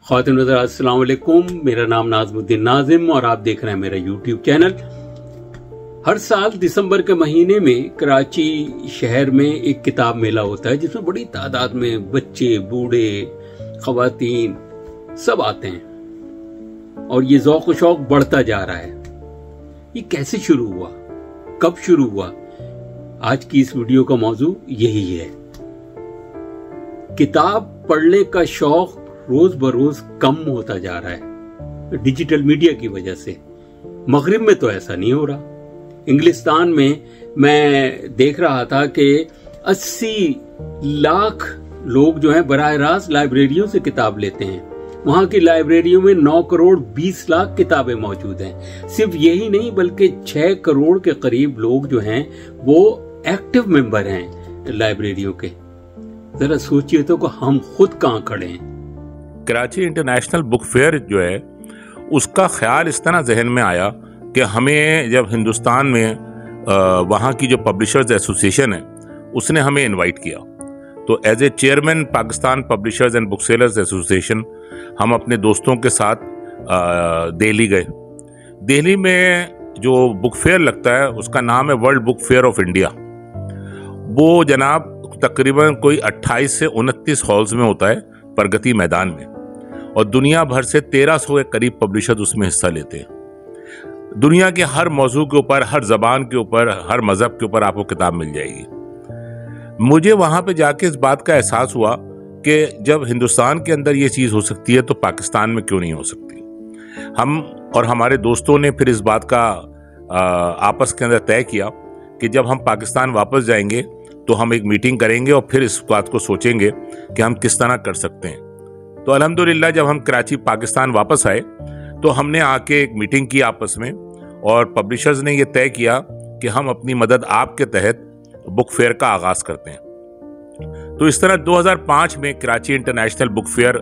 ख़वातीन वज़रात अस्सलाम वालेकुम। मेरा नाम नाज़मुद्दीन नाज़िम और आप देख रहे हैं मेरा यूट्यूब चैनल। हर साल दिसंबर के महीने में कराची शहर में एक किताब मेला होता है जिसमें बड़ी तादाद में बच्चे, बूढ़े, ख़वातीन सब आते हैं और ये ज़ौक़ शौक़ बढ़ता जा रहा है। ये कैसे शुरू हुआ, कब शुरू हुआ? आज की इस वीडियो का मौजू यही है। किताब पढ़ने का शौक रोज बरोज कम होता जा रहा है डिजिटल मीडिया की वजह से। मगरिब में तो ऐसा नहीं हो रहा। इंग्लिस्तान में मैं देख रहा था कि 80 लाख लोग जो हैं बराह रास्त लाइब्रेरियों से किताब लेते हैं। वहां की लाइब्रेरियों में 9 करोड़ 20 लाख किताबें मौजूद हैं। सिर्फ यही नहीं बल्कि 6 करोड़ के करीब लोग जो हैं वो एक्टिव मेंबर हैं लाइब्रेरियों के। जरा सोचिए तो कि हम खुद कहां खड़े हैं। कराची इंटरनेशनल बुक फेयर जो है उसका ख्याल इस तरह जहन में आया कि हमें जब हिंदुस्तान में वहाँ की जो पब्लिशर्स एसोसिएशन है उसने हमें इनवाइट किया, तो as a chairman Pakistan publishers and book sellers association हम अपने दोस्तों के साथ दिल्ली गए। दिल्ली में जो बुक फेयर लगता है उसका नाम है world book fair of India. वो जनाब तकरीबन कोई 28 से 29 हॉल्स में होता है प्रगति मैदान में, और दुनिया भर से 1300 के करीब पब्लिशर्स उसमें हिस्सा लेते हैं। दुनिया के हर मौजू के ऊपर, हर जबान के ऊपर, हर मजहब के ऊपर आपको किताब मिल जाएगी। मुझे वहां पे जाके इस बात का एहसास हुआ कि जब हिंदुस्तान के अंदर ये चीज हो सकती है तो पाकिस्तान में क्यों नहीं हो सकती। हम और हमारे दोस्तों ने फिर इस बात का आपस के अंदर तय किया कि जब हम पाकिस्तान वापस जाएंगे तो हम एक मीटिंग करेंगे और फिर इस बात को सोचेंगे कि हम किस तरह कर सकते हैं। तो अल्हम्दुलिल्लाह जब हम कराची पाकिस्तान वापस आए तो हमने आके एक मीटिंग की आपस में, और पब्लिशर्स ने ये तय किया कि हम अपनी मदद आपके तहत बुक फेयर का आगाज करते हैं। तो इस तरह 2005 में कराची इंटरनेशनल बुक फेयर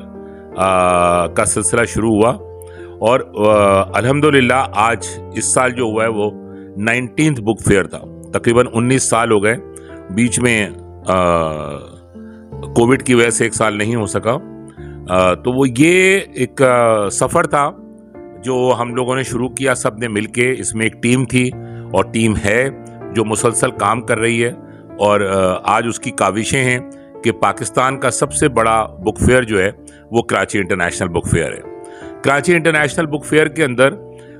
का सिलसिला शुरू हुआ, और अल्हम्दुलिल्लाह आज इस साल जो हुआ है वो 19th बुक फेयर था। तकरीबन 19 साल हो गए। बीच में कोविड की वजह से एक साल नहीं हो सका। तो वो ये एक सफ़र था जो हम लोगों ने शुरू किया सब ने मिलके। इसमें एक टीम थी और टीम है जो मुसलसल काम कर रही है, और आज उसकी काविशें हैं कि पाकिस्तान का सबसे बड़ा बुक फेयर जो है वो कराची इंटरनेशनल बुक फेयर है। कराची इंटरनेशनल बुक फेयर के अंदर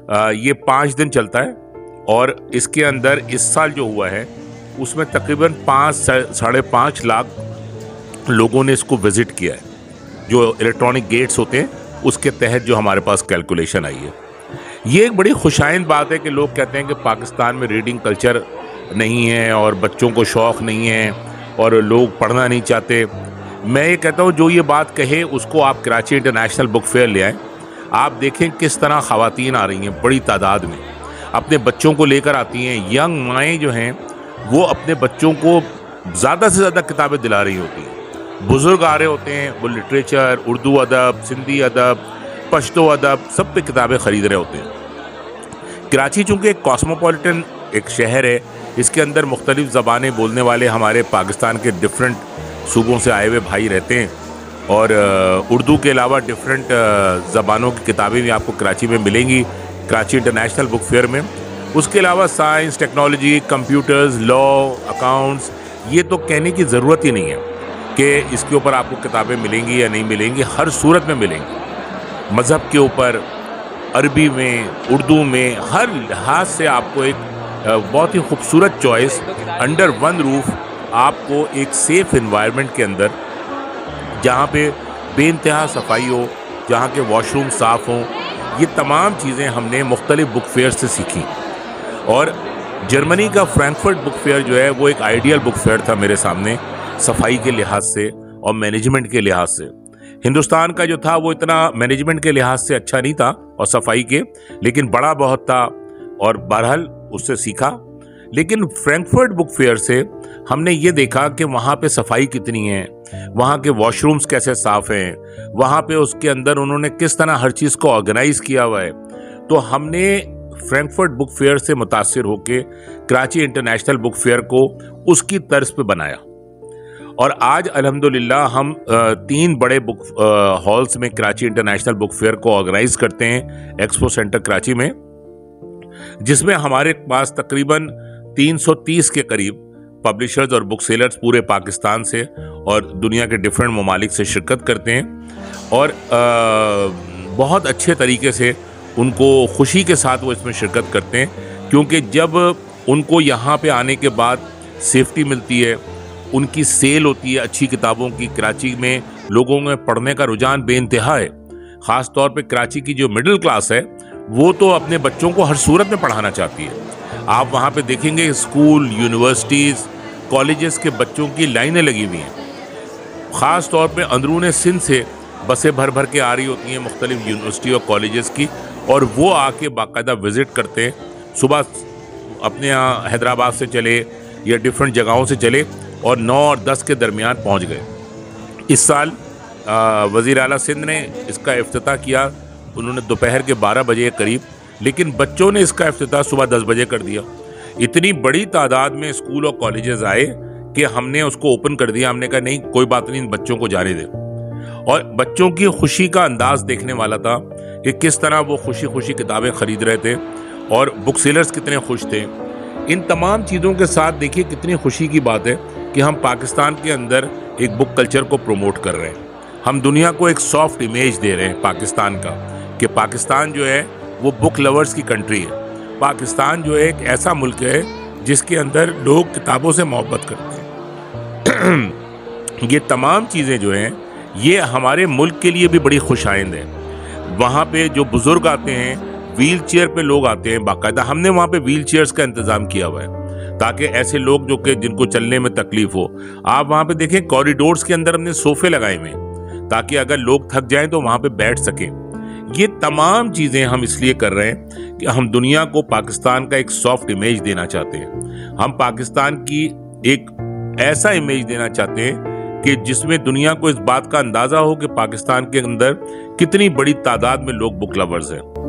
ये 5 दिन चलता है, और इसके अंदर इस साल जो हुआ है उसमें तकरीबन 5 से 5.5 लाख लोगों ने इसको विजिट किया है। जो इलेक्ट्रॉनिक गेट्स होते हैं उसके तहत जो हमारे पास कैलकुलेशन आई है। ये एक बड़ी खुशाइंद बात है कि लोग कहते हैं कि पाकिस्तान में रीडिंग कल्चर नहीं है और बच्चों को शौक़ नहीं है और लोग पढ़ना नहीं चाहते। मैं ये कहता हूँ जो ये बात कहे उसको आप कराची इंटरनेशनल बुक फेयर ले आएँ। आप देखें किस तरह ख़वातीन आ रही हैं बड़ी तादाद में, अपने बच्चों को लेकर आती हैं। यंग माएँ जो हैं वो अपने बच्चों को ज़्यादा से ज़्यादा किताबें दिला रही होती हैं। बुज़ुर्ग आ रहे होते हैं, वो लिटरेचर, उर्दू अदब, सिंधी अदब, पश्तो अदब, सब पे किताबें ख़रीद रहे होते हैं। कराची चूँकि एक कॉस्मोपॉलिटन एक शहर है, इसके अंदर मुख्तलिफ़ ज़बानें बोलने वाले हमारे पाकिस्तान के डिफरेंट सूबों से आए हुए भाई रहते हैं, और उर्दू के अलावा डिफरेंट ज़बानों की किताबें भी आपको कराची में मिलेंगी कराची इंटरनेशनल बुक फेयर में। उसके अलावा science, technology, computers, law, accounts, ये तो कहने की ज़रूरत ही नहीं है कि इसके ऊपर आपको किताबें मिलेंगी या नहीं मिलेंगी। हर सूरत में मिलेंगी। मज़हब के ऊपर, अरबी में, उर्दू में, हर लिहाज से आपको एक बहुत ही खूबसूरत चॉइस अंडर वन रूफ, आपको एक सेफ़ इन्वायरमेंट के अंदर जहाँ पे बेइंतहा सफाई हो, जहाँ के वॉशरूम साफ़ हों, ये तमाम चीज़ें हमने मुख्तलिफ बुक फेयर से सीखी। और जर्मनी का फ्रैंकफर्ट बुक फेयर जो है वो एक आइडियल बुक फेयर था मेरे सामने, सफाई के लिहाज से और मैनेजमेंट के लिहाज से। हिंदुस्तान का जो था वो इतना मैनेजमेंट के लिहाज से अच्छा नहीं था और सफाई के, लेकिन बड़ा बहुत था और बहरहाल उससे सीखा। लेकिन फ्रैंकफर्ट बुक फेयर से हमने ये देखा कि वहाँ पे सफाई कितनी है, वहाँ के वॉशरूम्स कैसे साफ़ हैं, वहाँ पे उसके अंदर उन्होंने किस तरह हर चीज़ को ऑर्गेनाइज किया हुआ है। तो हमने फ्रैंकफर्ट बुक फेयर से मुतासिर होकर कराची इंटरनेशनल बुक फेयर को उसकी तर्ज पे बनाया। और आज अल्हम्दुलिल्लाह हम 3 बड़े बुक हॉल्स में कराची इंटरनेशनल बुक फेयर को ऑर्गेनाइज करते हैं, एक्सपो सेंटर कराची में, जिसमें हमारे पास तकरीबन 330 के करीब पब्लिशर्स और बुक सेलर्स पूरे पाकिस्तान से और दुनिया के डिफरेंट ममालिक से शिरकत करते हैं और बहुत अच्छे तरीके से उनको खुशी के साथ वो इसमें शिरकत करते हैं, क्योंकि जब उनको यहाँ पे आने के बाद सेफ्टी मिलती है, उनकी सेल होती है अच्छी किताबों की। कराची में लोगों में पढ़ने का रुझान बेइंतहा है, ख़ास तौर पे कराची की जो मिडिल क्लास है वो तो अपने बच्चों को हर सूरत में पढ़ाना चाहती है। आप वहाँ पे देखेंगे स्कूल, यूनिवर्सिटीज़, कॉलेजेस के बच्चों की लाइनें लगी हुई हैं। ख़ास तौर पे अंदरून सिंध से बसें भर भर के आ रही होती हैं मुख्तलिफ यूनिवर्सिटी और कॉलेजेस की, और वो आके बाकायदा विज़िट करते हैं। सुबह अपने यहाँ हैदराबाद से चले या डिफरेंट जगहों से चले और 9 और 10 के दरमियान पहुँच गए। इस साल वज़ीर आला सिंध ने इसका इफ्तिताह किया, उन्होंने दोपहर के 12 बजे के करीब, लेकिन बच्चों ने इसका इफ्तिताह सुबह 10 बजे कर दिया। इतनी बड़ी तादाद में स्कूल और कॉलेजेस आए कि हमने उसको ओपन कर दिया। हमने कहा नहीं, कोई बात नहीं, इन बच्चों को जाने दें। और बच्चों की खुशी का अंदाज देखने वाला था कि किस तरह वो खुशी खुशी किताबें खरीद रहे थे और बुक सेलर्स कितने खुश थे। इन तमाम चीज़ों के साथ देखिए कितनी खुशी की बात है कि हम पाकिस्तान के अंदर एक बुक कल्चर को प्रमोट कर रहे हैं। हम दुनिया को एक सॉफ्ट इमेज दे रहे हैं पाकिस्तान का, कि पाकिस्तान जो है वो बुक लवर्स की कंट्री है। पाकिस्तान जो है एक ऐसा मुल्क है जिसके अंदर लोग किताबों से मोहब्बत करते हैं। ये तमाम चीज़ें जो हैं ये हमारे मुल्क के लिए भी बड़ी खुशाइंद है। वहाँ पे जो बुज़ुर्ग आते हैं, व्हील चेयर पे लोग आते हैं बाकायदा, हमने वहाँ पे व्हील चेयर्स का इंतज़ाम किया हुआ है ताकि ऐसे लोग जो कि जिनको चलने में तकलीफ हो, आप वहाँ पे देखें कॉरिडोर्स के अंदर हमने सोफे लगाए हुए हैं ताकि अगर लोग थक जाएं तो वहाँ पे बैठ सकें। ये तमाम चीज़ें हम इसलिए कर रहे हैं कि हम दुनिया को पाकिस्तान का एक सॉफ्ट इमेज देना चाहते हैं। हम पाकिस्तान की एक ऐसा इमेज देना चाहते हैं कि जिसमें दुनिया को इस बात का अंदाज़ा हो कि पाकिस्तान के अंदर कितनी बड़ी तादाद में लोग बुक लवर्स हैं।